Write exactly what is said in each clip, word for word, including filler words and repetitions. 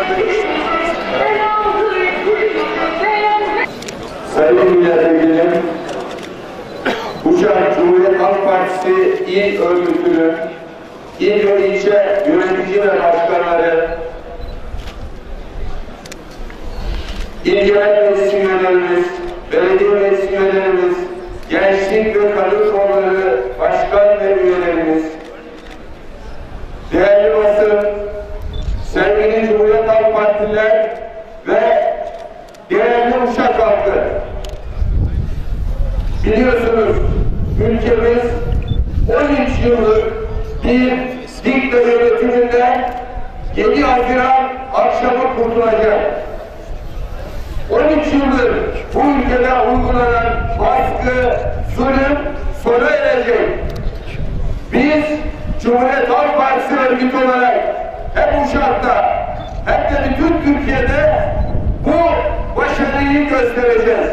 Sayın Milletvekili, Uşak Cumhuriyet Halk Partisi İl Örgütü'nün il ve ilçe yönetici ve başkanları, il genel meclis üyelerimiz, belediye meclis üyelerimiz, gençlik ve kadın kolları başkan ve üyelerimiz, değerli basın, sevgili Cumhuriyet Halk Partililer ve değerli Uşak halkı, biliyorsunuz ülkemiz on üç yıllık bir diktatör yönetiminden yedi Haziran akşamı kurtulacak. on üç yıldır bu ülkede uygulanan baskı, zulüm sona erecek. Biz Cumhuriyet Halk Partisi örgütü olarak hem Uşak'ta hem de bütün Türkiye'de bu başarıyı göstereceğiz.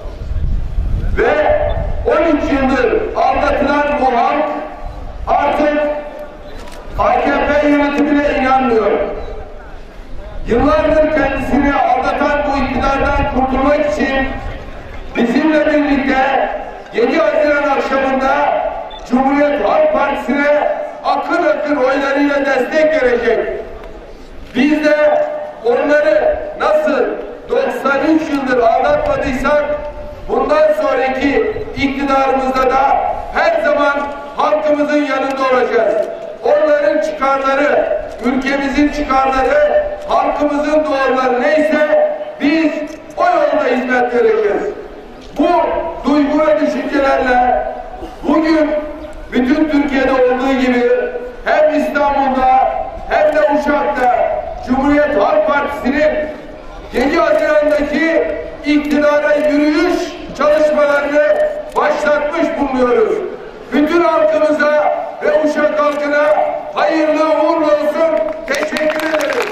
Ve on üç yıldır aldatılan bu halk artık A K P yönetimine inanmıyor. Yıllardır kendisini aldatan bu iktidardan kurtulmak için bizimle birlikte yedi Haziran akşamında Cumhuriyet Halk Partisi'ne akın akın oylarıyla destek verecek. Biz de onları nasıl doksan üç yıldır aldatmadıysak bundan sonraki iktidarımızda da her zaman halkımızın yanında olacağız. Onların çıkarları, ülkemizin çıkarları, halkımızın doğruları neyse biz o yolda hizmet vereceğiz. Bu duygu ve düşüncelerle bugün bütün Türkiye'de olduğu gibi hem İstanbul'da hem de Uşak'ta Cumhuriyet Halk Partisi'nin yedi Haziran'daki iktidara yürüyüş çalışmalarını başlatmış bulunuyoruz. Bütün halkımıza ve Uşak halkına hayırlı uğurlu olsun. Teşekkür ederim.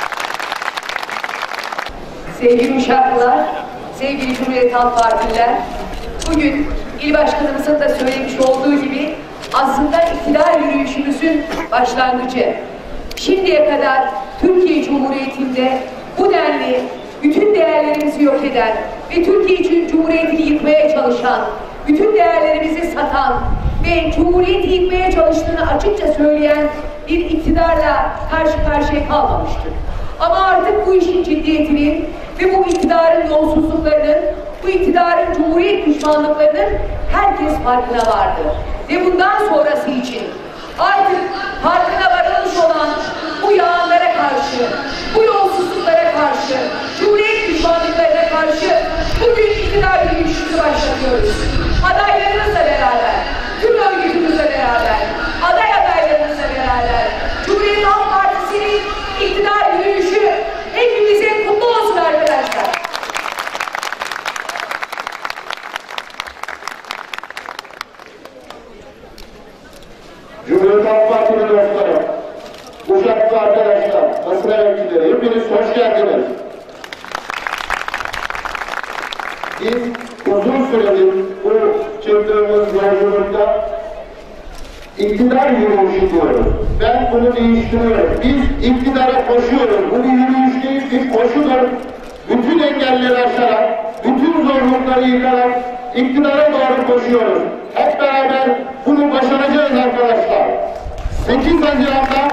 Sevgili Uşaklılar, sevgili Cumhuriyet Halk Partililer, bugün İl Başkanımızın da söylemiş olduğu gibi aslında iktidar yürüyüşümüzün başlangıcı. Şimdiye kadar Türkiye Cumhuriyeti'nde bu denli bütün değerlerimizi yok eden ve Türkiye Cumhuriyeti'ni yıkmaya çalışan, bütün değerlerimizi satan ve Cumhuriyeti yıkmaya çalıştığını açıkça söyleyen bir iktidarla karşı karşıya kalmamıştır. Ama artık bu işin ciddiyetinin ve bu iktidarın yolsuzluklarının, bu iktidarın Cumhuriyet düşmanlıklarının herkes farkına vardı. Ve bundan sonrası için artık farkına varılmış olan bu yağanlara karşı, bu yolsuzluklara karşı, Cumhuriyet düşmanlıklarına karşı bugün iktidar yürüyüşünü başlatıyoruz. Adaylarımızla beraber, tüm örgütümüzle beraber, aday adaylarımızla beraber Cumhuriyet Halk Partisi'nin iktidar yürüyüşü hepimize kutlu olsun arkadaşlar. Cumhuriyet Halk Partili dostlarım, Uşaklı arkadaşlar, basın emekçileri, hepiniz hoş geldiniz. Biz uzun süredir bu çıktığımız yolculukta iktidar yürüyüşü diyoruz. Ben bunu değiştiriyorum. Biz iktidara koşuyoruz. Bu bir yürüyüş değil, bir koşudur. Bütün engelleri aşarak, bütün zorlukları yıkarak iktidara doğru koşuyoruz. Hep beraber bunu başaracağız arkadaşlar. sekiz Haziran'da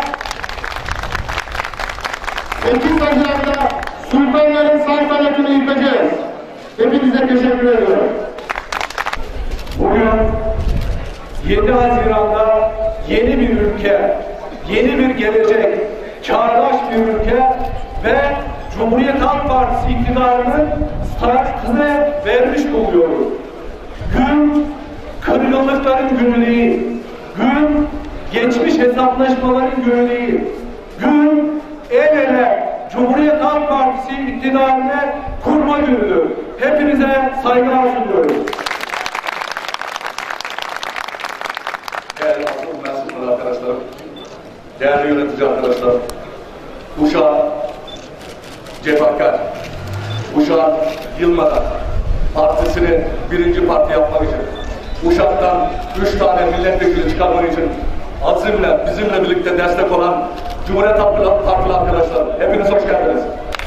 sekiz Haziran'da sultanların saltanatını yıkacağız. Hepinize teşekkür ediyorum. Bugün yedi Haziran'da yeni bir ülke, yeni bir gelecek, çağdaş bir ülke ve Cumhuriyet Halk Partisi iktidarının startını vermiş buluyoruz. Gün kırgınlıkların günü değil, gün geçmiş hesaplaşmaların günü değil, gün el ele Cumhuriyet Halk Partisi iktidarını kurma günüdür. Hepinize saygılar sunuyoruz. Değerli basın mensupları arkadaşlarım, değerli yönetici arkadaşlar, Uşak cefakkar, Uşak yılmadan partisini birinci parti yapmak için, Uşak'tan üç tane milletvekili çıkarmak için azimle bizimle birlikte destek olan Cumhuriyet Halk Partili arkadaşlar, hepiniz hoş geldiniz.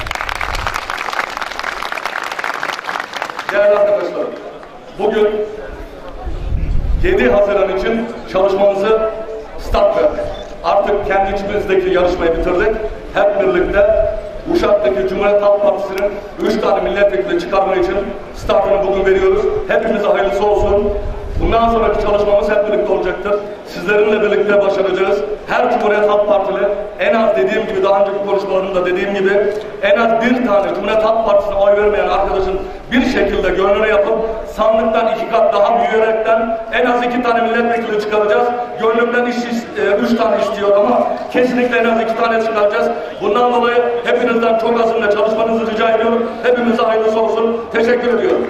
Değerli arkadaşlar, bugün yedi Haziran için çalışmamızı start verdik. Artık kendi içimizdeki yarışmayı bitirdik. Hep birlikte Uşak'taki Cumhuriyet Halk Partisi'nin üç tane milletvekili çıkarma için startını bugün veriyoruz. Hepimize hayırlısı olsun. Bundan sonraki çalışmamız hep birlikte olacaktır. Sizlerinle birlikte başaracağız. Her Cumhuriyet Halk Partili en az dediğim gibi, daha önceki konuşmalarımda dediğim gibi en az bir tane Cumhuriyet Halk Partisi'ne oy vermeyen arkadaşın bir şekilde gönlünü yapıp sandıktan iki kat daha büyüyerekten en az iki tane milletvekili çıkaracağız. Gönlümden iş, e, üç tane istiyor ama kesinlikle en az iki tane çıkaracağız. Bundan dolayı hepinizden çok azimle çalışmanızı rica ediyorum. Hepimize hayırlısı olsun. Teşekkür ediyorum.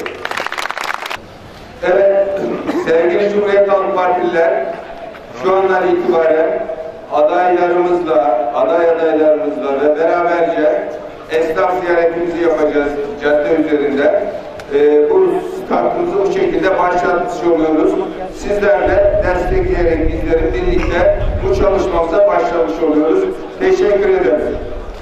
Evet, sevgili Cumhuriyet Halk Partililer, şu andan itibaren adaylarımızla, aday adaylarımızla ve beraberce esnaf ziyaretimizi yapacağız cadde üzerinde. Ee, bu startımızı bu şekilde başlatmış oluyoruz. Sizler de destekleyerek bizleri birlikte bu çalışmamıza başlamış oluyoruz. Teşekkür ederim.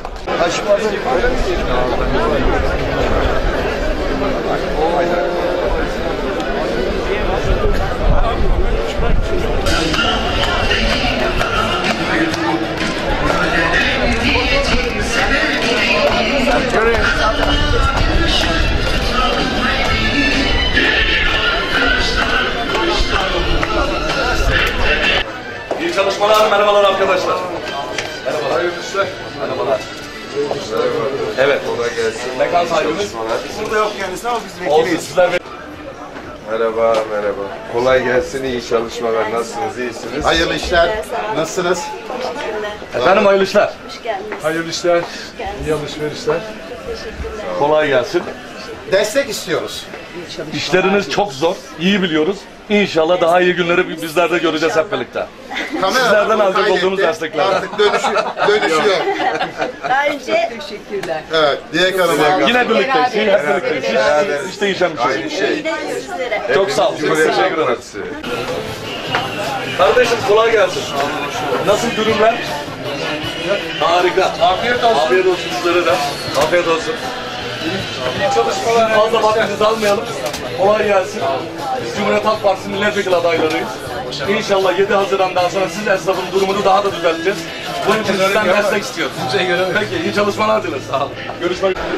İyi çalışmalar, merhabalar arkadaşlar. Merhabalar. Hayırlı işler. Merhabalar. Evet. Kolay gelsin. Mekan sahibimiz. Burada yok kendisi ama biz Olsun vekiliyiz. sizler. Merhaba, merhaba. Kolay gelsin, iyi çalışmalar. Nasılsınız, iyisiniz? Hayırlı işler. Nasılsınız? Efendim hayırlı işler. Hoş geldiniz. Hayırlı işler. Hoş geldiniz. İyi alışverişler. Teşekkürler. Kolay gelsin. Destek istiyoruz. İşleriniz çok zor, iyi biliyoruz. İnşallah daha iyi günleri bizler de göreceğiz hep birlikte. Kamera Sizlerden alacak kaydetti. olduğumuz destekler. Artık dönüşü, dönüşüyor. Daha önce Evet, Dilek Hanım'a. Yine birlikteyiz, hep birlikteyiz. Beraberiz. Hiç, hiç değişen bir şey. Aynı şey. yine görüşürüz. Çok sağ olun. Cumhuriyet Teşekkür Halk ederim. Partisi. Kardeşim kolay gelsin. Nasıl durumlar? Harika. Afiyet olsun. Afiyet olsun sizlere de. Afiyet olsun. İyi çalışmalar. Fazla vaktinizi almayalım. Kolay gelsin. Biz Cumhuriyet Halk Partisi milletvekili adaylarıyız. İnşallah yedi Haziran'dan sonra siz esnafın durumunu daha da düzelteceğiz. Bunun için sizden destek istiyoruz. Peki, iyi çalışmalar dileriz. Sağ olun. Görüşmek üzere.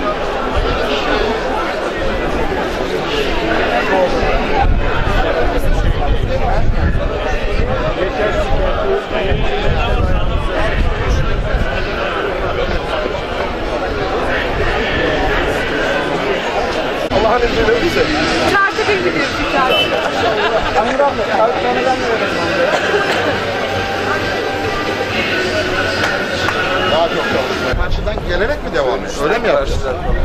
Allah'ın izniyle bize. Kartı bir biliyor şu kartı. Daha çok çalışmaya. Karşıdan gelerek mi devam ediyor? Öyle mi yapacağız?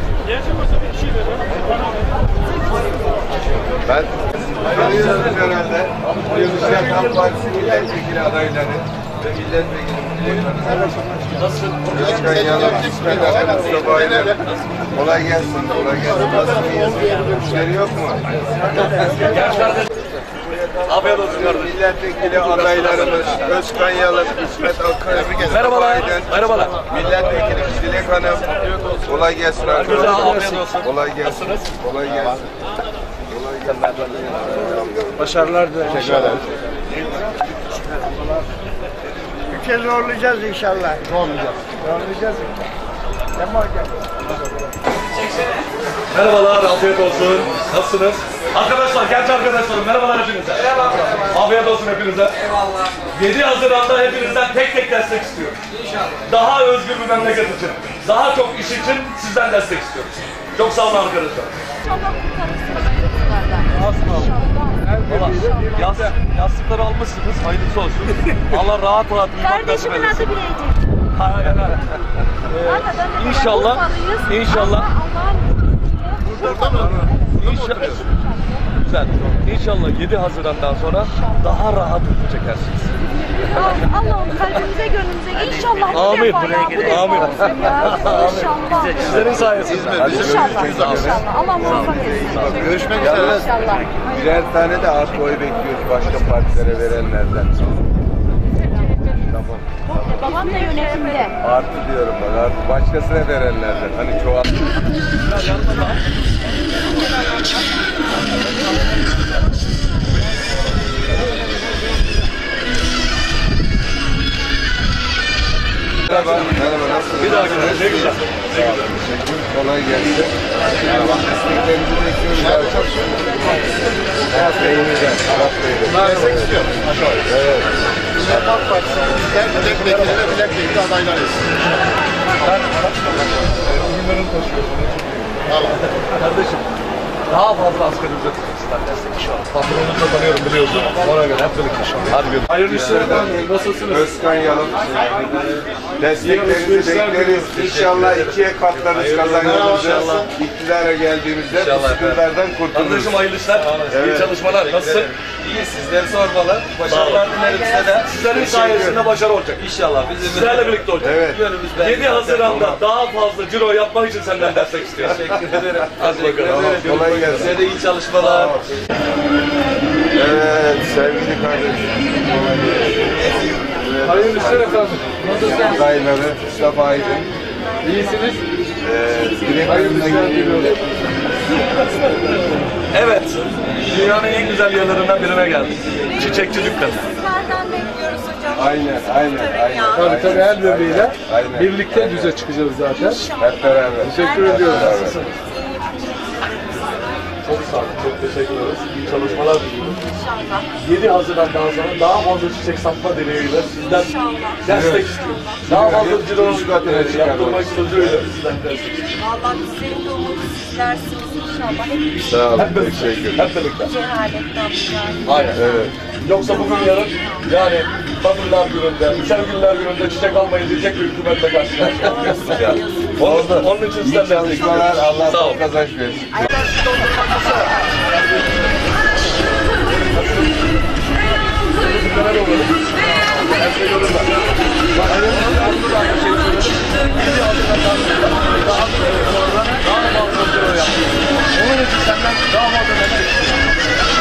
Ben tanıyorsunuz herhalde. Cumhuriyet Halk Partisi milletvekili adayları ve milletvekili Nasılsın? Özkan Yalan, İsmet Akın, Mustafa Aydın. Kolay gelsin, kolay gelsin. Nasılsınız? İşleri yok mu? Gençler de... Afiyet olsun kardeşim. Milletvekili adaylarımız Özkan Yalan, İsmet Akın, Merhabalar. Aydın. Merhabalar. Milletvekilimiz Dilek Hanım. Kolay gelsin Herkese arkadaşlar. afiyet olsun. Kolay gelsin. Kolay gelsin. Başarılar dilerim. Teşekkür ederim. Ülke zorlayacağız inşallah. Zorlayacağız. Zorlayacağız. Kemal gel. Merhabalar, afiyet olsun. Nasılsınız? Arkadaşlar, genç arkadaşlarım, merhabalar hepinize. Afiyet olsun hepinize. Eyvallah. yedi Haziran'da hepinizden tek tek destek istiyorum. İnşallah. Daha özgür bir memleket için, daha çok iş için sizden destek istiyoruz. Çok sağ olun arkadaşlar. Valla yas, yastıkları almışsınız, hayırlısı olsun. Allah rahat rahat uyumak nasip Kardeşimin eylesin. adı Bileycik. Ee, İnşallah, inşallah. Burada mı? İnşallah. Güzel. İnşallah yedi Haziran'dan sonra daha rahat uyku çekersiniz. Allah'ım kalbimize gönlümüze inşallah bu Amin. defa ya bu defa Amin. olsun ya. İnşallah. Sizlerin sayesinde. İnşallah. İnşallah. Allah muvaffak etsin. Görüşmek üzere. İnşallah. Birer tane de az oy bekliyoruz başka partilere verenlerden. Babam da yönetiyor. seçimde. Artı diyorum ben, artı. Başkasına verenlerden. Hani çoğal. Merhaba, merhaba, nasılsınız? Bir daha görüşürüz. Ne güzel. Sağ olun, teşekkür. Kolay gelsin. Merhaba. Desteklerinizi bekliyoruz. Arap Bey'imizden, Arap Bey'den. Destek istiyor. Evet. Şeffaf Partisi'nin bizler milletvekili ve milletvekili adaylarıyız. Ben bugünlerini taşıyorum. Tamam. Kardeşim, daha fazla asgari ücret ücretsinden destek inşallah. Patronunuzu da tanıyorum biliyorsun. Ona göre hep birlikte inşallah. Hadi görüşürüz. Hayırlı işler efendim. Nasılsınız? Özkan Yalın. Desteklerinizi bekleriz. İnşallah ikiye katlarız kazancımızı. İktidara geldiğimizde bu sıkıntılardan kurtuluruz. Kardeşim hayırlı işler. Evet. İyi çalışmalar. Nasılsın? İyi, sizleri sormalı. Başarılar dilerim size de. Sizlerin sayesinde başarı olacak. İnşallah. Sizlerle birlikte olacak. Evet. yedi Haziran'da daha fazla ciro yapmak için senden destek istiyoruz. Teşekkür ederim. Hadi bakalım. Tamam, kolay gelsin. Size de iyi çalışmalar. Evet, sevgili kardeşim. Hayırlı işler efendim. Adayları Mustafa Aydın. İyisiniz. Ee, Hayırlı işler diliyoruz. Evet. Dünyanın en güzel yerlerinden birine geldik. Çiçekçi dükkanı. Sizlerden bekliyoruz hocam. Aynen, aynen, aynen. Tabii tabii, el birliğiyle Aynen. birlikte Aynen. düze çıkacağız zaten. Hep beraber. Teşekkür ediyoruz. Nasılsın? Çok sağ olun. Çok teşekkür ederiz. İyi çalışmalar diliyorum. İnşallah. yedi Haziran'dan sonra daha fazla çiçek satma dileğiyle sizden İnşallah. destek istiyorum. Daha fazla ciro Üç katına yaptırmak sözüyle sizden destek istiyorum. Vallahi bizlerin de umudu sizlersiniz inşallah. Hep Sağ olun. Hep birlikte. Teşekkür. Hep birlikte. cehaletten yani. Aynen. Evet. Yoksa bugün yarın yani Bakırlar gününde, Sevgililer gününde çiçek almayı diyecek bir hükümetle karşı karşıya kalıyorsunuz yani. Onun, onun için İyi sizden destek çalışmalar. Allah Sağ ol. bol kazanç versin. Her şey yolunda. Bak, Arzu da aynı şeyi söyledi. Bizi Haziran'dan daha sonra daha fazla ciro yaptık. Onun için senden daha fazla destek istiyorum.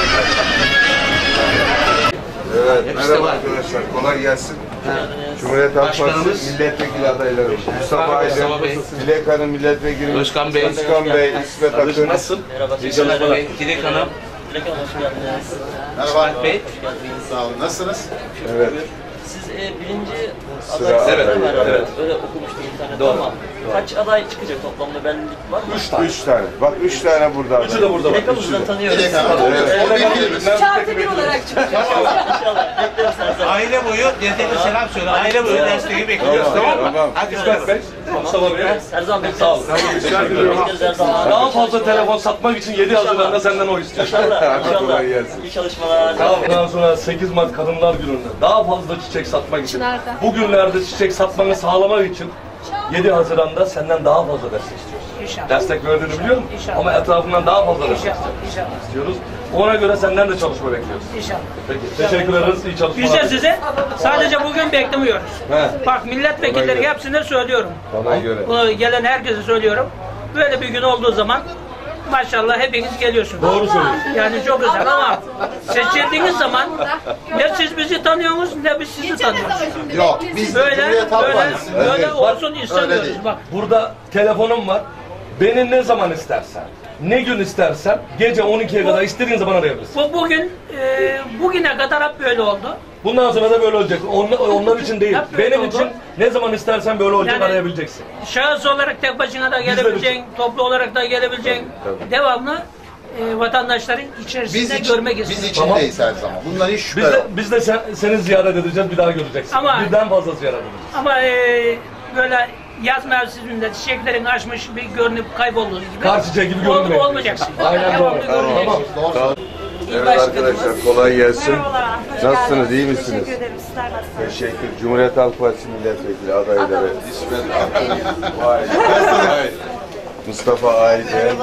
Evet, merhaba arkadaşlar. Kolay gelsin. Cumhuriyet Halk Partisi milletvekili adayları. Mustafa Aydın, Dilek Hanım milletvekili. Özkan Bey. Özkan Bey, İsmet Akın. Nasılsın? Merhaba, Dilek Bey, Dilek Hanım. Dilek Hanım, hoş geldiniz. Merhaba. Bey. Sağ olun. Nasılsınız? Evet. Siz e, birinci Sıra aday adayı, sırasına var. evet. Öyle okumuştum internette Doğru. ama kaç aday çıkacak toplamda bellilik var mı? Üç tane. Üç tane. Bak üç tane burada. Üçü de burada var. Dilek Hanım sizden tanıyoruz. Dilek Hanım. O vekilimiz. Çarpı bir olarak çıkıyor. İnşallah. Bekleriz her zaman. Aile boyu dedene selam söyle. Aile boyu desteği bekliyoruz, tamam mı? Tamam. Hadi İsmet Bey, Mustafa Bey. Her zaman bekleriz. Sağ olun. Bekleriz her zaman. Daha fazla telefon satmak için yedi Haziran'da senden o istiyor. İnşallah. Kolay İnşallah. gelsin. İyi çalışmalar. Ondan sonra sekiz Mart Kadınlar Günü'nde daha fazla çiçek satmak için, bugünlerde çiçek satmanı sağlamak için yedi Haziran'da senden daha fazla destek istiyoruz. İnşallah. Destek verdiğini biliyorum İnşallah. ama etrafından daha fazla destek İnşallah. İnşallah. istiyoruz. Ona göre senden de çalışma bekliyoruz. İnşallah. Peki, teşekkür ederiz. İyi çalışmalar. Biz de size sadece bugün beklemiyoruz. He. Bak milletvekilleri hepsine söylüyorum. Ona göre. Bunu gelen herkese söylüyorum. Böyle bir gün olduğu zaman maşallah hepiniz geliyorsunuz. Doğru söylüyorsun. Yani çok güzel ama seçildiğiniz zaman ne siz bizi tanıyorsunuz ne biz sizi tanıyoruz. Yok. Biz de Böyle Cumhuriyet Halk böyle Partisi. böyle olsun Öyle istemiyoruz. değil. Bak Burada telefonum var. Beni ne zaman istersen, ne gün istersen, gece on ikiye kadar istediğin zaman arayabilirsin. bu bugün e, bugüne kadar hep böyle oldu. Bundan sonra da böyle olacak. Onlar, onlar için değil. Hep böyle Benim oldu. için ne zaman istersen böyle olacak, Yani- arayabileceksin. Şahıs olarak tek başına da gelebileceksin, toplu olarak da gelebileceksin. Devamlı e, vatandaşların içerisinde Biz, için, görmek biz istiyoruz. içindeyiz her zaman. Bundan hiç şüphe Biz de, yok. biz de sen, seni ziyaret edeceğiz, bir daha göreceksin. Ama- Birden fazla ziyaret edeceğiz. Ama e, böyle yaz mevsiminde çiçeklerin açmış bir görünüp kaybolduğu gibi Kar çiçeği gibi ol- görünmeyin. olmayacaksın. Aynen Devamlı doğru. görüneceksin. Doğru. Sağ olun. Evet arkadaşlar kolay gelsin. Nasılsınız? İyi misiniz? Teşekkür ederim. Sizler nasılsınız? Teşekkür. Cumhuriyet Halk Partisi milletvekili adayları. İsmet Akın. Vay. Vay. Mustafa Aydın.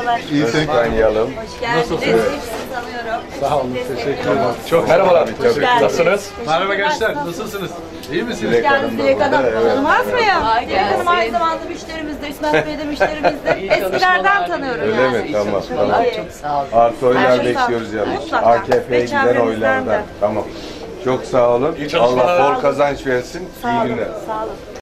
Özkan Yalın. Hoş geldiniz. Evet. Sizi tanıyorum. Sağ olun, teşekkür ederim. Çok merhabalar. Tabii, tabii. Nasılsınız? Merhaba gençler, nasılsınız? İyi misiniz? Dilek Hanım da Dilek burada. Hanım. Evet. Tanımaz mıyım? Ay, Dilek Hanım aynı gelsin. zamanda müşterimizdir. İsmet Bey de müşterimizdir. Eskilerden tanıyorum Öyle yani. mi? Tamam. tamam. Çok Sağ olun. Artı oylar Mutlaka. bekliyoruz yalnız. Mutlaka. A K P'ye Ve giden çevremizden oylardan. de. Tamam. Çok sağ olun. İyi çalışmalar. Allah bol kazanç versin. Sağ İyi olun. günler. Sağ olun.